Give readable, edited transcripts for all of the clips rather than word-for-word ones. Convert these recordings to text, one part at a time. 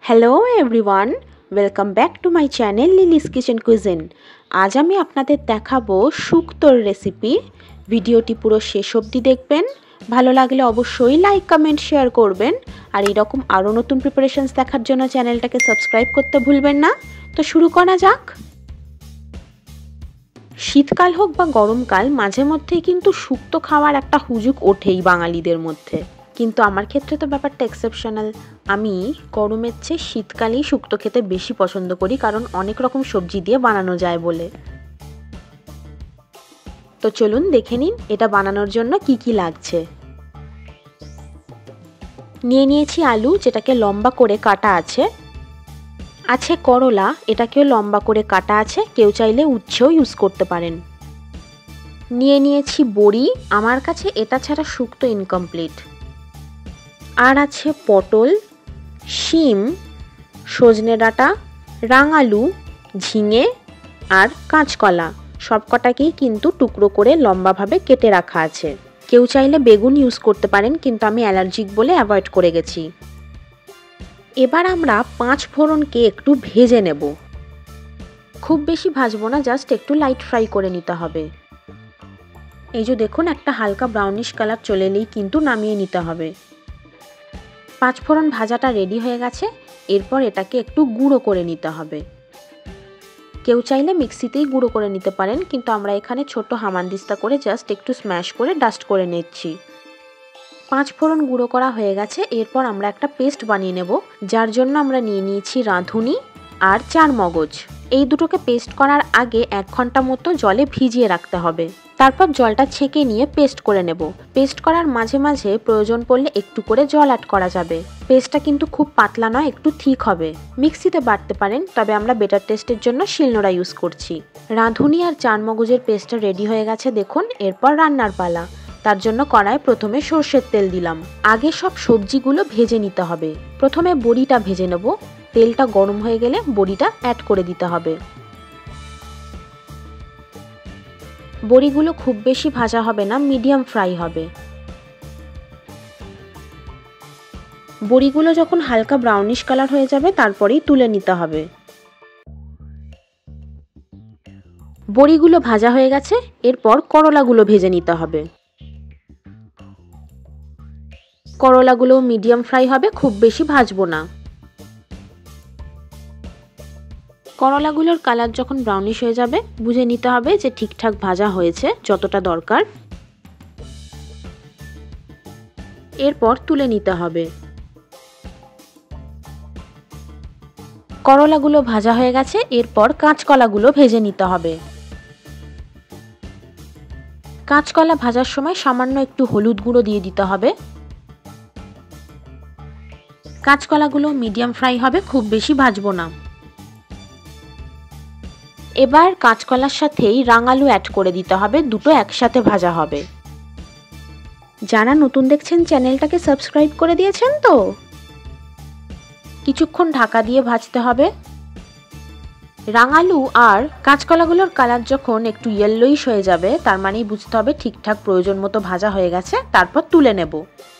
Hello everyone, welcome back to my channel Lily's kitchen cuisine. আজ আমি আপনাদের দেখাবো শুক্তোর রেসিপি। ভিডিওটি পুরো শেষ অবধি দেখবেন। ভালো লাগলে অবশ্যই লাইক কমেন্ট শেয়ার করবেন। আর এরকম আরও নতুন প্রিপারেশনস দেখার জন্য চ্যানেলটাকে সাবস্ক্রাইব করতে ভুলবেন না। তো শুরু করা যাক। শীতকাল হোক বা গরমকাল, মাঝে মধ্যেই কিন্তু শুক্তো খাওয়ার একটা হুজুগ ওঠেই বাঙালিদের মধ্যে। কিন্তু আমার ক্ষেত্রে তো ব্যাপারটা এক্সেপশনাল। আমি গরমের চেয়ে শীতকালেই শুক্তো খেতে বেশি পছন্দ করি, কারণ অনেক রকম সবজি দিয়ে বানানো যায় বলে। তো চলুন দেখে নিন এটা বানানোর জন্য কি কি লাগছে। নিয়ে নিয়েছি আলু, যেটাকে লম্বা করে কাটা আছে করলা, এটাকেও লম্বা করে কাটা আছে, কেউ চাইলে উচ্ছেও ইউজ করতে পারেন। নিয়ে নিয়েছি বড়ি, আমার কাছে এটা ছাড়া শুক্তো ইনকমপ্লিট। আর আছে পটল, শিম, সজনে ডাঁটা, রাঙালু, ঝিঙে আর কাঁচকলা। সবকটাকেই কিন্তু টুকরো করে লম্বাভাবে কেটে রাখা আছে। কেউ চাইলে বেগুন ইউজ করতে পারেন, কিন্তু আমি অ্যালার্জিক বলে অ্যাভয়েড করে গেছি। এবার আমরা 5 ফোড়নকে একটু ভেজে নেব। খুব বেশি ভাজবো না, জাস্ট একটু লাইট ফ্রাই করে নিতে হবে। এই যে দেখুন, একটা হালকা ব্রাউনিশ কালার চলে এলেই কিন্তু নামিয়ে নিতে হবে। 5 ফোড়ন ভাজাটা রেডি হয়ে গেছে। এরপর এটাকে একটু গুঁড়ো করে নিতে হবে। কেউ চাইলে মিক্সিতেই গুঁড়ো করে নিতে পারেন, কিন্তু আমরা এখানে ছোট হামানদিস্তা করে জাস্ট একটু স্ম্যাশ করে ডাস্ট করে নিচ্ছি। 5 ফোড়ন গুঁড়ো করা হয়ে গেছে। এরপর আমরা একটা পেস্ট বানিয়ে নেব, যার জন্য আমরা নিয়ে নিয়েছি রাঁধুনি আর চারমগজ। এই দুটোকে পেস্ট করার আগে 1 ঘন্টা মতো জলে ভিজিয়ে রাখতে হবে। তারপর জলটা ছেঁকে নিয়ে পেস্ট করে নেব। পেস্ট করার মাঝে মাঝে প্রয়োজন পড়লে একটু করে জল অ্যাড করা যাবে। পেস্টটা কিন্তু খুব পাতলা নয়, একটু থিক হবে। মিক্সিতে বাটতে পারেন, তবে আমরা বেটার টেস্টের জন্য শিলনোড়া ইউজ করছি। রাঁধুনি আর চারমগজের পেস্টটা রেডি হয়ে গেছে দেখুন। এরপর রান্নার পালা। তার জন্য কড়ায় প্রথমে সর্ষের তেল দিলাম। আগে সব সবজিগুলো ভেজে নিতে হবে। প্রথমে বড়িটা ভেজে নেব। তেলটা গরম হয়ে গেলে বড়িটা অ্যাড করে দিতে হবে। বড়িগুলো খুব বেশি ভাজা হবে না, মিডিয়াম ফ্রাই হবে। বড়িগুলো যখন হালকা ব্রাউনিশ কালার হয়ে যাবে, তারপরেই তুলে নিতে হবে। বড়িগুলো ভাজা হয়ে গেছে। এরপর করলাগুলো ভেজে নিতে হবে। করলাগুলো মিডিয়াম ফ্রাই হবে, খুব বেশি ভাজবো না। করলাগুলোর কালার যখন ব্রাউনিশ হয়ে যাবে, বুঝে নিতে হবে যে ঠিকঠাক ভাজা হয়েছে, যতটা দরকার। এরপর তুলে নিতে হবে। করলাগুলো ভাজা হয়ে গেছে। এরপর কাঁচকলাগুলো ভেজে নিতে হবে। কাঁচকলা ভাজার সময় সামান্য একটু হলুদ গুঁড়ো দিয়ে দিতে হবে। কাঁচকলাগুলো মিডিয়াম ফ্রাই হবে, খুব বেশি ভাজবো না। এবার কাঁচকলার সাথেই রাঙালু অ্যাড করে দিতে হবে, দুটো একসাথে ভাজা হবে। যারা নতুন দেখছেন চ্যানেলটাকে সাবস্ক্রাইব করে দিয়েছেন তো? কিছুক্ষণ ঢাকা দিয়ে ভাজতে হবে। রাঙালু আর কাঁচকলাগুলোর কালার যখন একটু ইয়েলোইশ হয়ে যাবে, তার মানেই বুঝতে হবে ঠিকঠাক প্রয়োজন মতো ভাজা হয়ে গেছে। তারপর তুলে নেব।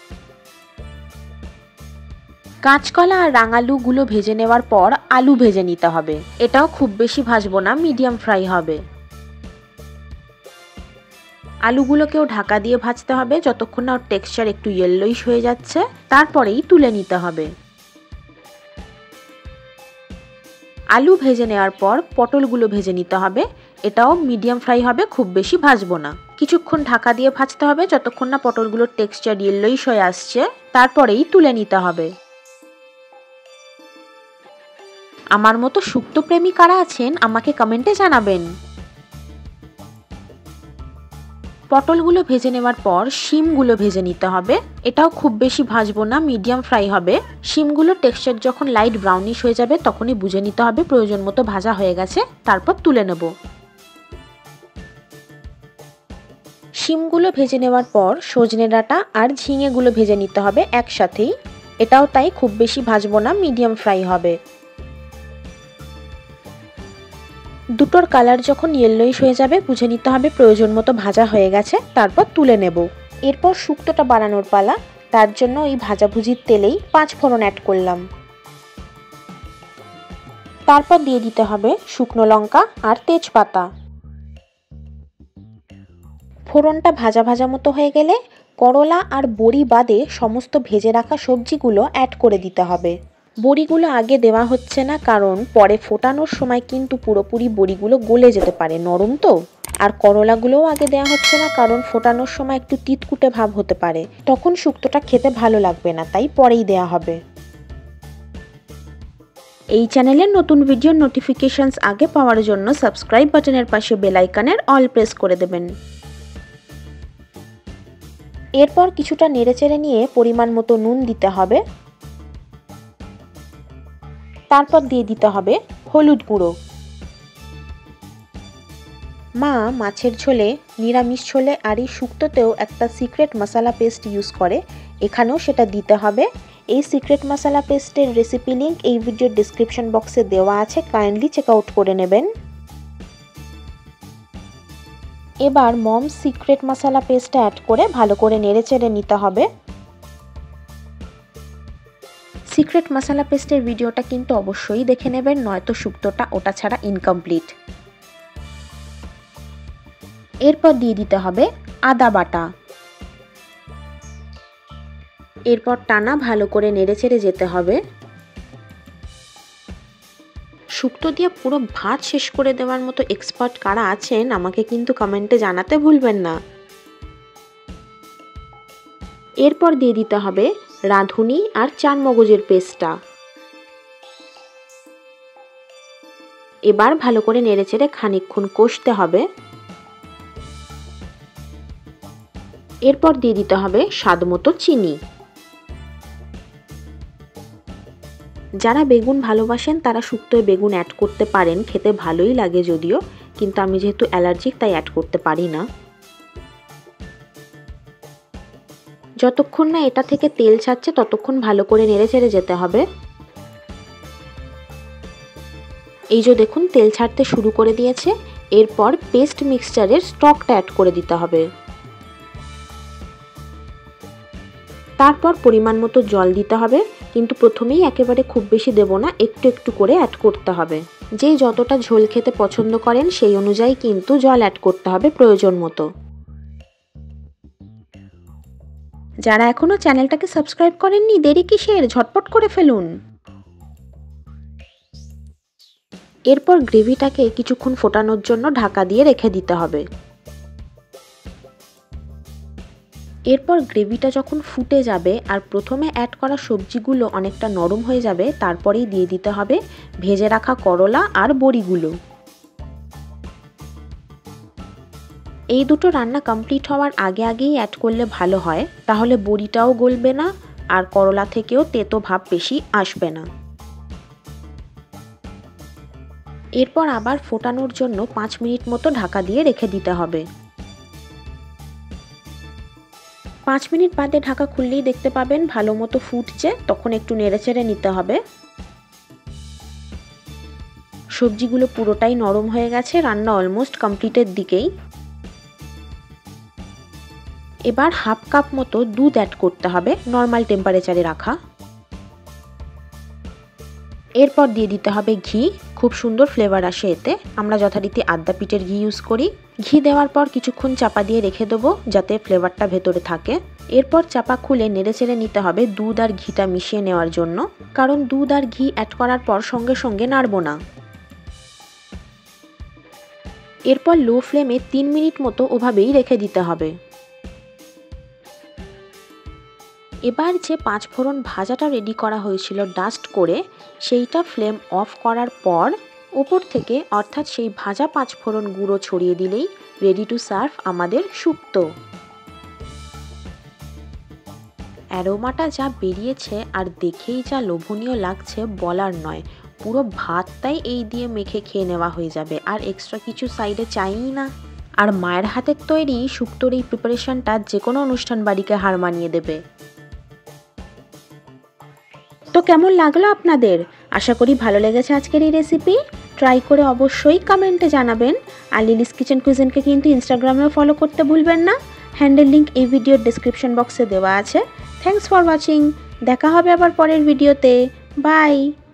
কাঁচকলা আর রাঙালুগুলো ভেজে নেওয়ার পর আলু ভেজে নিতে হবে। এটাও খুব বেশি ভাজবো না, মিডিয়াম ফ্রাই হবে। আলুগুলোকেও ঢাকা দিয়ে ভাজতে হবে যতক্ষণ না ওর টেক্সচার একটু ইয়েলোইশ হয়ে যাচ্ছে। তারপরেই তুলে নিতে হবে। আলু ভেজে নেওয়ার পর পটলগুলো ভেজে নিতে হবে। এটাও মিডিয়াম ফ্রাই হবে, খুব বেশি ভাজবো না। কিছুক্ষণ ঢাকা দিয়ে ভাজতে হবে যতক্ষণ না পটলগুলোর টেক্সচার ইয়েলোইশ হয়ে আসছে। তারপরেই তুলে নিতে হবে। আমার মতো শুক্তো প্রেমী কারা আছেন আমাকে কমেন্টে জানাবেন। পটলগুলো ভেজে নেওয়ার পর শিমগুলো ভেজে নিতে হবে। এটাও খুব বেশি ভাজবো না, মিডিয়াম ফ্রাই হবে। শিমগুলোর টেক্সচার যখন লাইট ব্রাউনিশ হয়ে যাবে, তখনই বুঝে নিতে হবে প্রয়োজন মতো ভাজা হয়ে গেছে। তারপর তুলে নেব। শিমগুলো ভেজে নেওয়ার পর সজনে ডাঁটা আর ঝিঙেগুলো ভেজে নিতে হবে একসাথেই। এটাও তাই খুব বেশি ভাজবো না, মিডিয়াম ফ্রাই হবে। দুটোর কালার যখন ইয়েলোইশ হয়ে যাবে, বুঝে নিতে হবে প্রয়োজন মতো ভাজা হয়ে গেছে। তারপর তুলে নেব। এরপর শুক্তোটা বানানোর পালা। তার জন্য এই ভাজাভুজির তেলেই 5 ফোড়ন অ্যাড করলাম। তারপর দিয়ে দিতে হবে শুকনো লঙ্কা আর তেজপাতা। ফোড়নটা ভাজা ভাজা মতো হয়ে গেলে করলা আর বড়ি বাদে সমস্ত ভেজে রাখা সবজিগুলো অ্যাড করে দিতে হবে। বড়িগুলো আগে দেওয়া হচ্ছে না কারণ পরে ফোটানোর সময় কিন্তু পুরোপুরি বড়িগুলো গলে যেতে পারে, নরম তো। আর করলাগুলোও আগে দেওয়া হচ্ছে না কারণ ফোটানোর সময় একটু তিতকুটে ভাব হতে পারে, তখন শুক্তোটা খেতে ভালো লাগবে না, তাই পরেই দেওয়া হবে। এই চ্যানেলের নতুন ভিডিওর নোটিফিকেশনস আগে পাওয়ার জন্য সাবস্ক্রাইব বাটনের পাশে বেল আইকনের অল প্রেস করে দেবেন। এরপর কিছুটা নেড়েচেড়ে নিয়ে পরিমাণ মতো নুন দিতে হবে। তারপর দিয়ে দিতে হবে হলুদ গুঁড়ো। মা মাছের ঝোলে, নিরামিষ ঝোলে আর এই শুক্তোতেও একটা সিক্রেট মশলা পেস্ট ইউজ করে, এখানেও সেটা দিতে হবে। এই সিক্রেট মশলা পেস্টের রেসিপি লিঙ্ক এই ভিডিওর ডেসক্রিপশন বক্সে দেওয়া আছে, কাইন্ডলি চেক আউট করে নেবেন। এবার মমস সিক্রেট মশলা পেস্টটা অ্যাড করে ভালো করে নেড়েচেড়ে নিতে হবে। সিক্রেট মশলা পেস্টের ভিডিওটা কিন্তু অবশ্যই দেখে নেবেন, নয়তো শুক্তোটা ওটা ছাড়া ইনকমপ্লিট। এরপর দিয়ে দিতে হবে আদা বাটা। এরপর টানা ভালো করে নেড়েচেড়ে যেতে হবে। শুক্তো দিয়ে পুরো ভাত শেষ করে দেওয়ার মতো এক্সপার্ট কারা আছেন আমাকে কিন্তু কমেন্টে জানাতে ভুলবেন না। এরপর দিয়ে দিতে হবে রাঁধুনি আর চারমগজের পেস্টটা। এবার ভালো করে নেড়েচেড়ে খানিকক্ষণ কষতে হবে। এরপর দিয়ে দিতে হবে স্বাদ মতো চিনি। যারা বেগুন ভালোবাসেন তারা শুক্তোয় বেগুন অ্যাড করতে পারেন, খেতে ভালোই লাগে যদিও, কিন্তু আমি যেহেতু অ্যালার্জিক তাই অ্যাড করতে পারি না। যতক্ষণ না এটা থেকে তেল ছাড়ছে ততক্ষণ ভালো করে নেড়েচেড়ে যেতে হবে। এই যে দেখুন তেল ছাড়তে শুরু করে দিয়েছে। এরপর পেস্ট মিক্সচারের স্টকটা অ্যাড করে দিতে হবে। তারপর পরিমাণ মতো জল দিতে হবে, কিন্তু প্রথমেই একেবারে খুব বেশি দেব না, একটু একটু করে অ্যাড করতে হবে। যে যতটা ঝোল খেতে পছন্দ করেন সেই অনুযায়ী কিন্তু জল অ্যাড করতে হবে প্রয়োজন মতো। যারা এখনো চ্যানেলটাকে সাবস্ক্রাইব করেননি দেরি কিসের, ঝটপট করে ফেলুন। এরপর গ্রেভিটাকে কিছুক্ষণ ফোটানোর জন্য ঢাকা দিয়ে রেখে দিতে হবে। এরপর গ্রেভিটা যখন ফুটে যাবে আর প্রথমে অ্যাড করা সবজিগুলো অনেকটা নরম হয়ে যাবে, তারপরেই দিয়ে দিতে হবে ভেজে রাখা করলা আর বড়িগুলো। এই দুটো রান্না কমপ্লিট হওয়ার আগে আগেই অ্যাড করলে ভালো হয়, তাহলে বড়িটাও গলবে না আর করলা থেকেও তেতো ভাব বেশি আসবে না। এরপর আবার ফোটানোর জন্য 5 মিনিট মতো ঢাকা দিয়ে রেখে দিতে হবে। 5 মিনিট বাদে ঢাকা খুললেই দেখতে পাবেন ভালো মতো ফুটছে, তখন একটু নেড়েচেড়ে নিতে হবে। সবজিগুলো পুরোটাই নরম হয়ে গেছে, রান্না অলমোস্ট কমপ্লিটের দিকেই। এবার হাফ কাপ মতো দুধ অ্যাড করতে হবে, নর্মাল টেম্পারেচারে রাখা। এরপর দিয়ে দিতে হবে ঘি, খুব সুন্দর ফ্লেভার আসে এতে। আমরা যথারীতি আদ্যা পিঠের ঘি ইউজ করি। ঘি দেওয়ার পর কিছুক্ষণ চাপা দিয়ে রেখে দেবো যাতে ফ্লেভারটা ভেতরে থাকে। এরপর চাপা খুলে নেড়েচেড়ে নিতে হবে দুধ আর ঘিটা মিশিয়ে নেওয়ার জন্য, কারণ দুধ আর ঘি অ্যাড করার পর সঙ্গে সঙ্গে নাড়বো না। এরপর লো ফ্লেমে 3 মিনিট মতো ওভাবেই রেখে দিতে হবে। এবার যে 5 ফোড়ন ভাজাটা রেডি করা হয়েছিল ডাস্ট করে, সেইটা ফ্লেম অফ করার পর ওপর থেকে অর্থাৎ সেই ভাজা 5 ফোড়ন গুঁড়ো ছড়িয়ে দিলেই রেডি টু সার্ভ আমাদের শুক্তো। অ্যারোমাটা যা বেরিয়েছে আর দেখেই যা লোভনীয় লাগছে বলার নয়, পুরো ভাতটাই এই দিয়ে মেখে খেয়ে নেওয়া হয়ে যাবে, আর এক্সট্রা কিছু সাইডে চাইই না। আর মায়ের হাতের তৈরি শুক্তোর এই প্রিপারেশনটা যে কোনো অনুষ্ঠান বাড়িকে হার মানিয়ে দেবে। তো কেমন লাগলো আপনাদের? আশা করি ভালো লেগেছে আজকের এই রেসিপি। ট্রাই করে অবশ্যই কমেন্টে জানাবেন। আর লিলিস কিচেন কুইজিনকে কিন্তু ইনস্টাগ্রামেও ফলো করতে ভুলবেন না। হ্যান্ডেল লিঙ্ক এই ভিডিওর ডেসক্রিপশন বক্সে দেওয়া আছে। Thanks for watching. দেখা হবে আবার পরের ভিডিওতে। বাই।